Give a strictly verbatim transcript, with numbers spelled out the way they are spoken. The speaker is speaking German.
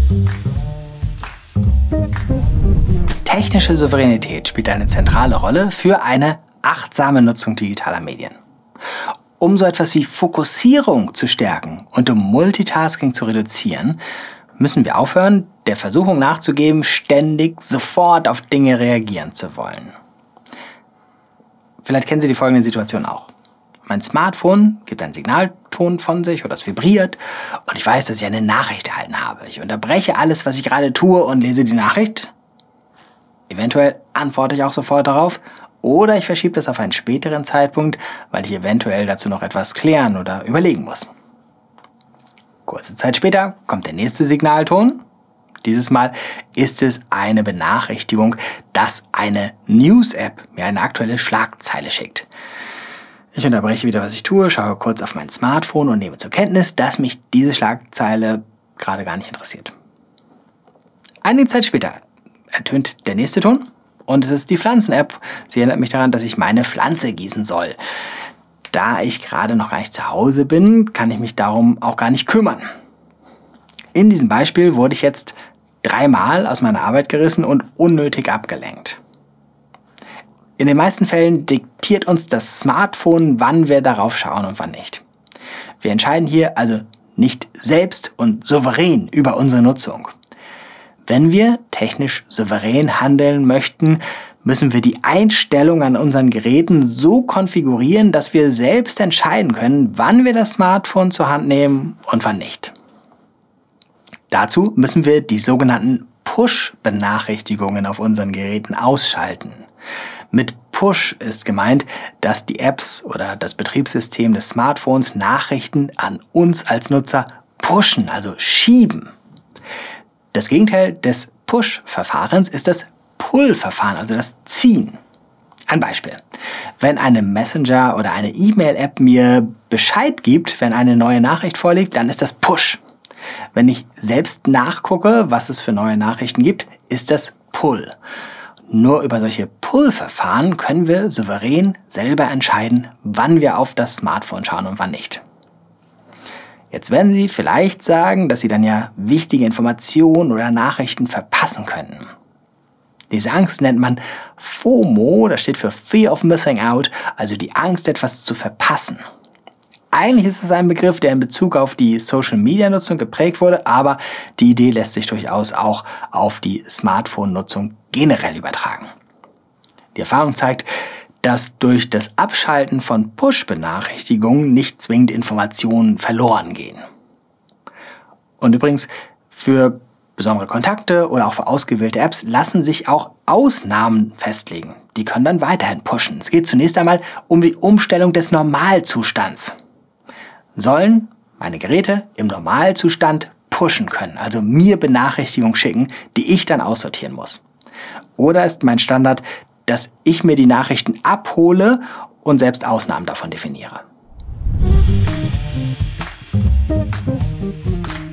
Technische Souveränität spielt eine zentrale Rolle für eine achtsame Nutzung digitaler Medien. Um so etwas wie Fokussierung zu stärken und um Multitasking zu reduzieren, müssen wir aufhören, der Versuchung nachzugeben, ständig sofort auf Dinge reagieren zu wollen. Vielleicht kennen Sie die folgende Situation auch. Mein Smartphone gibt einen Signalton von sich oder es vibriert und ich weiß, dass ich eine Nachricht erhalten habe. Ich unterbreche alles, was ich gerade tue und lese die Nachricht. Eventuell antworte ich auch sofort darauf oder ich verschiebe das auf einen späteren Zeitpunkt, weil ich eventuell dazu noch etwas klären oder überlegen muss. Kurze Zeit später kommt der nächste Signalton. Dieses Mal ist es eine Benachrichtigung, dass eine News-App mir eine aktuelle Schlagzeile schickt. Ich unterbreche wieder, was ich tue, schaue kurz auf mein Smartphone und nehme zur Kenntnis, dass mich diese Schlagzeile gerade gar nicht interessiert. Einige Zeit später ertönt der nächste Ton und es ist die Pflanzen-App. Sie erinnert mich daran, dass ich meine Pflanze gießen soll. Da ich gerade noch gar nicht zu Hause bin, kann ich mich darum auch gar nicht kümmern. In diesem Beispiel wurde ich jetzt dreimal aus meiner Arbeit gerissen und unnötig abgelenkt. In den meisten Fällen diktiert uns das Smartphone, wann wir darauf schauen und wann nicht. Wir entscheiden hier also nicht selbst und souverän über unsere Nutzung. Wenn wir technisch souverän handeln möchten, müssen wir die Einstellung an unseren Geräten so konfigurieren, dass wir selbst entscheiden können, wann wir das Smartphone zur Hand nehmen und wann nicht. Dazu müssen wir die sogenannten Push-Benachrichtigungen auf unseren Geräten ausschalten. Mit Push ist gemeint, dass die Apps oder das Betriebssystem des Smartphones Nachrichten an uns als Nutzer pushen, also schieben. Das Gegenteil des Push-Verfahrens ist das Pull-Verfahren, also das Ziehen. Ein Beispiel. Wenn eine Messenger- oder eine E-Mail-App mir Bescheid gibt, wenn eine neue Nachricht vorliegt, dann ist das Push. Wenn ich selbst nachgucke, was es für neue Nachrichten gibt, ist das Pull. Nur über solche Pull-Verfahren können wir souverän selber entscheiden, wann wir auf das Smartphone schauen und wann nicht. Jetzt werden Sie vielleicht sagen, dass Sie dann ja wichtige Informationen oder Nachrichten verpassen könnten. Diese Angst nennt man FOMO, das steht für Fear of Missing Out, also die Angst, etwas zu verpassen. Eigentlich ist es ein Begriff, der in Bezug auf die Social-Media-Nutzung geprägt wurde, aber die Idee lässt sich durchaus auch auf die Smartphone-Nutzung generell übertragen. Die Erfahrung zeigt, dass durch das Abschalten von Push-Benachrichtigungen nicht zwingend Informationen verloren gehen. Und übrigens, für besondere Kontakte oder auch für ausgewählte Apps lassen sich auch Ausnahmen festlegen. Die können dann weiterhin pushen. Es geht zunächst einmal um die Umstellung des Normalzustands. Sollen meine Geräte im Normalzustand pushen können, also mir Benachrichtigungen schicken, die ich dann aussortieren muss. Oder ist mein Standard, dass ich mir die Nachrichten abhole und selbst Ausnahmen davon definiere.